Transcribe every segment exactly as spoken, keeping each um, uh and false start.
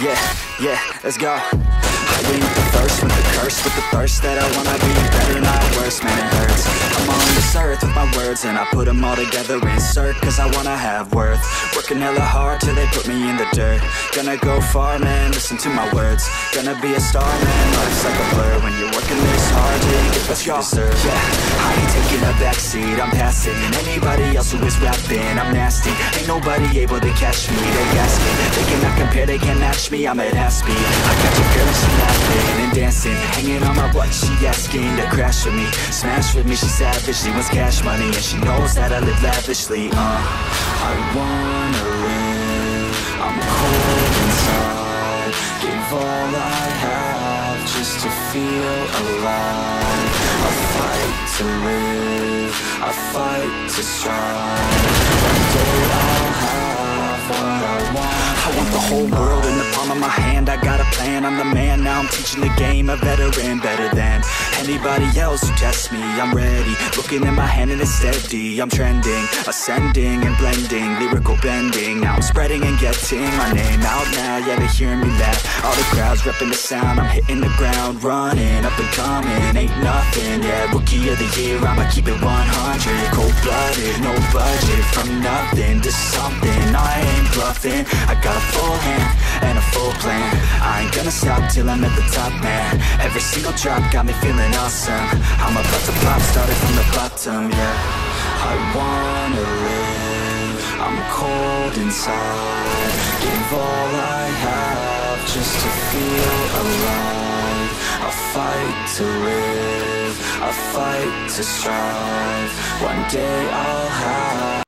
Yeah, yeah, let's go. I ain't the first with the curse, with the thirst that I wanna be better, not worse, man, it hurts. I'm on this earth with my words, and I put them all together, insert, cause I wanna have worth. Working hella hard till they put me in the dirt. Gonna go far, man, listen to my words. Gonna be a star, man, life's like a blur. When you're working this hard to get what you deserve. Yeah, I ain't taking a backseat, I'm passing anybody else who is rapping, I'm nasty. Ain't nobody able to catch me, they gas me. They cannot compare, they can't match me, I'm at half speed. I got your girl and she laughing and dancing, hanging on my butt, she asking to crash with me. Smash with me, she savage, she wants cash money, and she knows that I live lavishly. Uh, I wanna live, I'm cold inside. Give all I have just to feel alive. I fight to live, I fight to strive. One day I'll have what I want. I want the whole world in the palm of my hand. I got a plan, I'm the man. Now I'm teaching the game, a veteran, better than anybody else who tests me. I'm ready, looking at my hand and it's steady. I'm trending, ascending and blending, lyrical bending. Now I'm spreading and getting my name out now. Yeah, they hearing me laugh, all the crowds repping the sound. I'm hitting the ground, running, up and coming, ain't nothing. Yeah, rookie of the year, I'ma keep it one hundred. Cold-blooded, no budget, from nothing to something. I ain't bluffing, I got a full hand and a full plan. I ain't gonna stop till I'm at the top, man. Every single drop got me feeling awesome. I'm about to pop, started from the bottom, yeah. I wanna live, I'm cold inside. Give all I have just to feel alive. I fight to live, I fight to strive. One day I'll have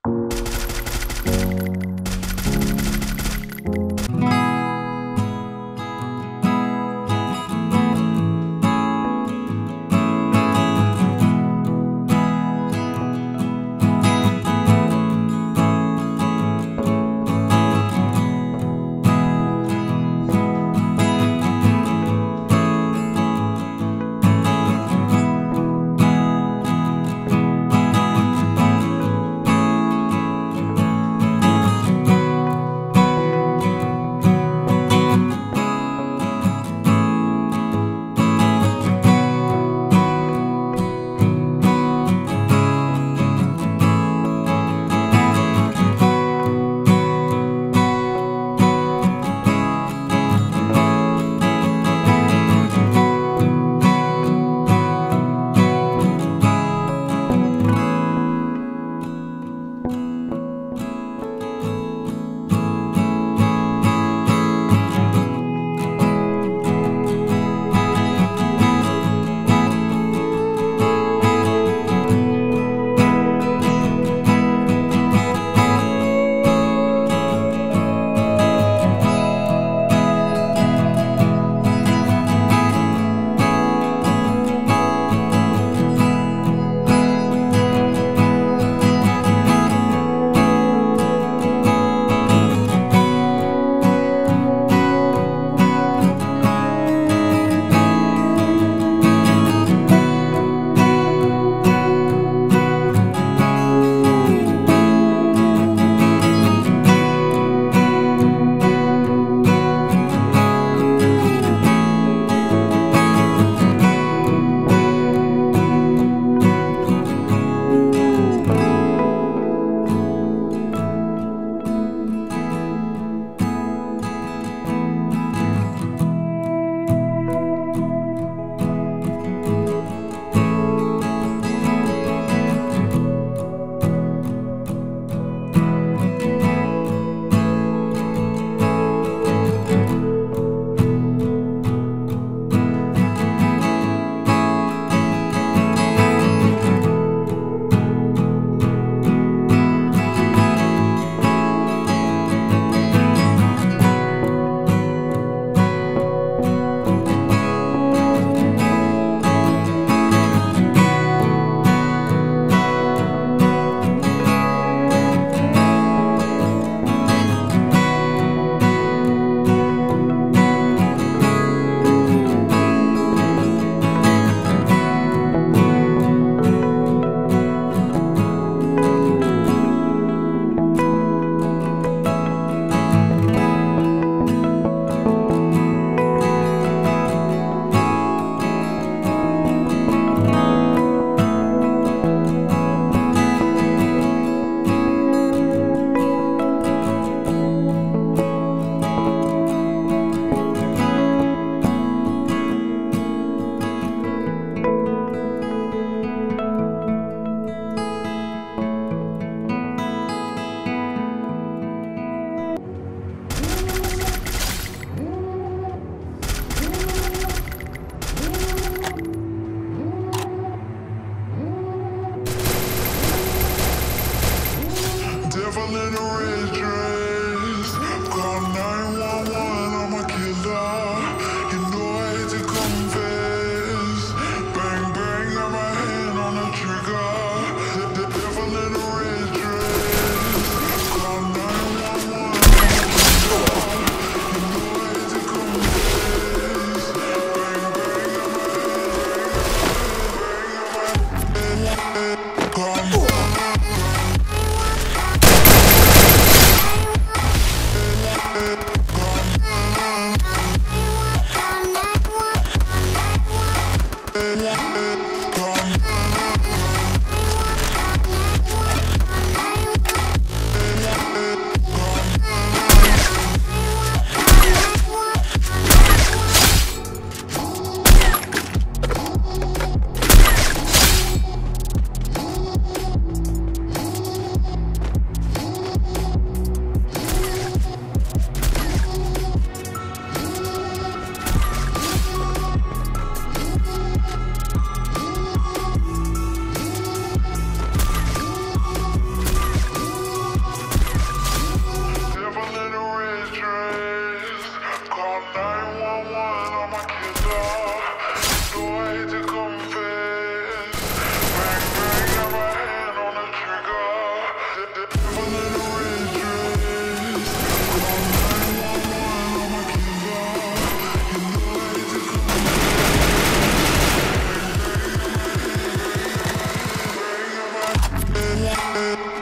We'll be right back.